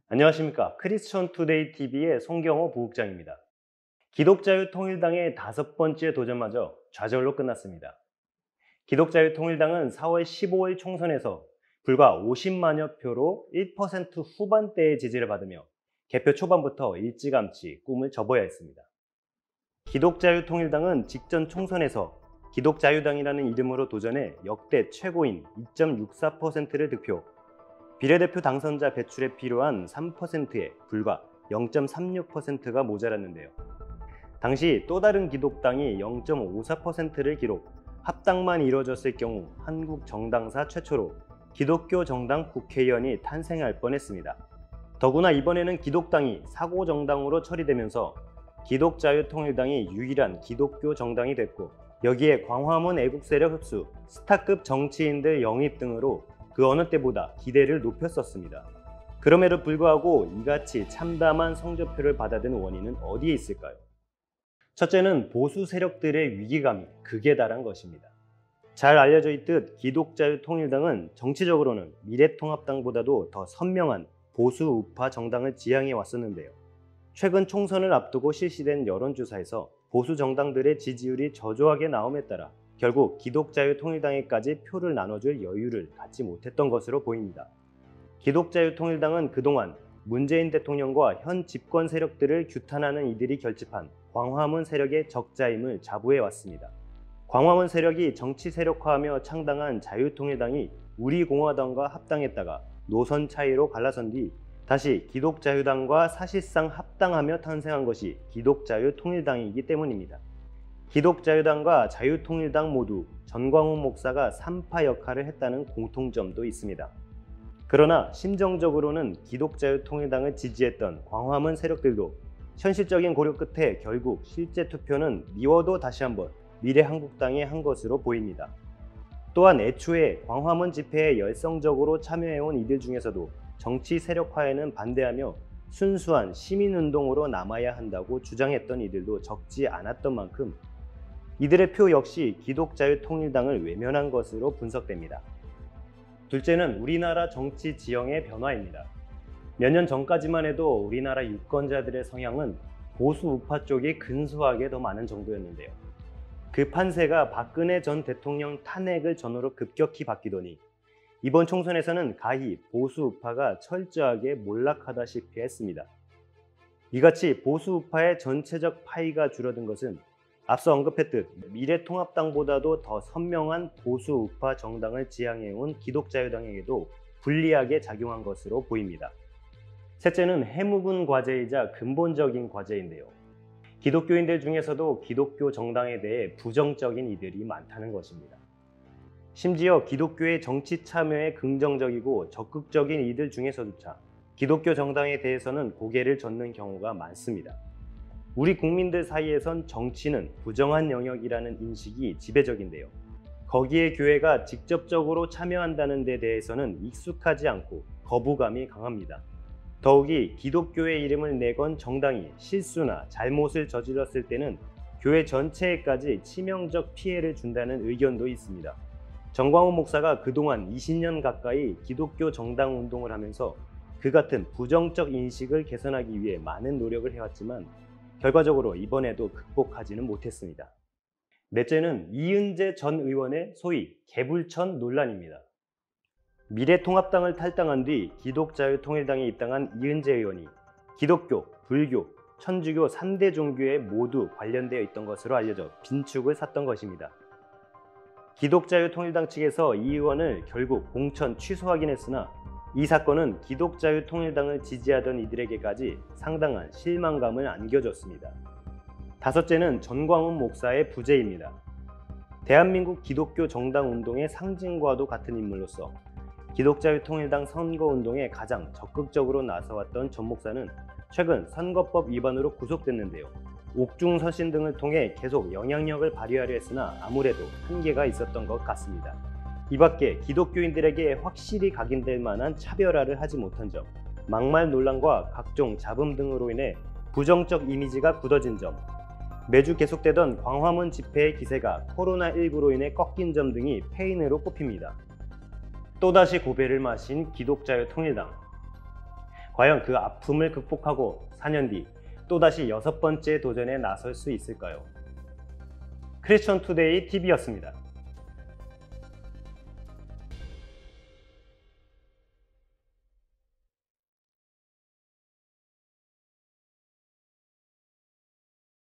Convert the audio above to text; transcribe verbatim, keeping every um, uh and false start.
안녕하십니까. 크리스천 투데이 티비의 송경호 부국장입니다. 기독자유통일당의 다섯 번째 도전마저 좌절로 끝났습니다. 기독자유통일당은 사월 십오일 총선에서 불과 오십만여 표로 일 퍼센트 후반대의 지지를 받으며 개표 초반부터 일찌감치 꿈을 접어야 했습니다. 기독자유통일당은 직전 총선에서 기독자유당이라는 이름으로 도전해 역대 최고인 이 점 육사 퍼센트를 득표, 비례대표 당선자 배출에 필요한 삼 퍼센트에 불과 영 점 삼육 퍼센트가 모자랐는데요. 당시 또 다른 기독당이 영 점 오사 퍼센트를 기록, 합당만 이뤄졌을 경우 한국 정당사 최초로 기독교 정당 국회의원이 탄생할 뻔했습니다. 더구나 이번에는 기독당이 사고 정당으로 처리되면서 기독자유통일당이 유일한 기독교 정당이 됐고, 여기에 광화문 애국 세력 흡수, 스타급 정치인들 영입 등으로 그 어느 때보다 기대를 높였었습니다. 그럼에도 불구하고 이같이 참담한 성적표를 받아든 원인은 어디에 있을까요? 첫째는 보수 세력들의 위기감이 극에 달한 것입니다. 잘 알려져 있듯 기독자유통일당은 정치적으로는 미래통합당보다도 더 선명한 보수 우파 정당을 지향해 왔었는데요. 최근 총선을 앞두고 실시된 여론조사에서 보수 정당들의 지지율이 저조하게 나옴에 따라 결국 기독자유통일당에까지 표를 나눠줄 여유를 갖지 못했던 것으로 보입니다. 기독자유통일당은 그동안 문재인 대통령과 현 집권 세력들을 규탄하는 이들이 결집한 광화문 세력의 적자임을 자부해왔습니다. 광화문 세력이 정치 세력화하며 창당한 자유통일당이 우리공화당과 합당했다가 노선 차이로 갈라선 뒤 다시 기독자유당과 사실상 합당하며 탄생한 것이 기독자유통일당이기 때문입니다. 기독자유당과 자유통일당 모두 전광훈 목사가 삼파 역할을 했다는 공통점도 있습니다. 그러나 심정적으로는 기독자유통일당을 지지했던 광화문 세력들도 현실적인 고려 끝에 결국 실제 투표는 미워도 다시 한번 미래한국당에 한 것으로 보입니다. 또한 애초에 광화문 집회에 열성적으로 참여해온 이들 중에서도 정치 세력화에는 반대하며 순수한 시민운동으로 남아야 한다고 주장했던 이들도 적지 않았던 만큼 이들의 표 역시 기독자유통일당을 외면한 것으로 분석됩니다. 둘째는 우리나라 정치 지형의 변화입니다. 몇 년 전까지만 해도 우리나라 유권자들의 성향은 보수 우파 쪽이 근소하게 더 많은 정도였는데요. 그 판세가 박근혜 전 대통령 탄핵을 전후로 급격히 바뀌더니 이번 총선에서는 가히 보수 우파가 철저하게 몰락하다시피 했습니다. 이같이 보수 우파의 전체적 파이가 줄어든 것은 앞서 언급했듯 미래통합당보다도 더 선명한 보수 우파 정당을 지향해온 기독자유당에게도 불리하게 작용한 것으로 보입니다. 셋째는 해묵은 과제이자 근본적인 과제인데요. 기독교인들 중에서도 기독교 정당에 대해 부정적인 이들이 많다는 것입니다. 심지어 기독교의 정치 참여에 긍정적이고 적극적인 이들 중에서조차 기독교 정당에 대해서는 고개를 젓는 경우가 많습니다. 우리 국민들 사이에선 정치는 부정한 영역이라는 인식이 지배적인데요. 거기에 교회가 직접적으로 참여한다는 데 대해서는 익숙하지 않고 거부감이 강합니다. 더욱이 기독교의 이름을 내건 정당이 실수나 잘못을 저질렀을 때는 교회 전체에까지 치명적 피해를 준다는 의견도 있습니다. 전광훈 목사가 그동안 이십 년 가까이 기독교 정당 운동을 하면서 그 같은 부정적 인식을 개선하기 위해 많은 노력을 해왔지만 결과적으로 이번에도 극복하지는 못했습니다. 넷째는 이은재 전 의원의 소위 개불천 논란입니다. 미래통합당을 탈당한 뒤 기독자유통일당에 입당한 이은재 의원이 기독교, 불교, 천주교 삼 대 종교에 모두 관련되어 있던 것으로 알려져 빈축을 샀던 것입니다. 기독자유통일당 측에서 이 의원을 결국 공천 취소하긴 했으나 이 사건은 기독자유통일당을 지지하던 이들에게까지 상당한 실망감을 안겨줬습니다. 다섯째는 전광훈 목사의 부재입니다. 대한민국 기독교 정당 운동의 상징과도 같은 인물로서 기독자유통일당 선거운동에 가장 적극적으로 나서왔던 전 목사는 최근 선거법 위반으로 구속됐는데요. 옥중서신 등을 통해 계속 영향력을 발휘하려 했으나 아무래도 한계가 있었던 것 같습니다. 이 밖에 기독교인들에게 확실히 각인될 만한 차별화를 하지 못한 점, 막말 논란과 각종 잡음 등으로 인해 부정적 이미지가 굳어진 점, 매주 계속되던 광화문 집회의 기세가 코로나 십구로 인해 꺾인 점 등이 패인으로 꼽힙니다. 또다시 고배를 마신 기독자유통일당. 과연 그 아픔을 극복하고 사 년 뒤 또다시 여섯 번째 도전에 나설 수 있을까요? 크리스천 투데이 티비였습니다.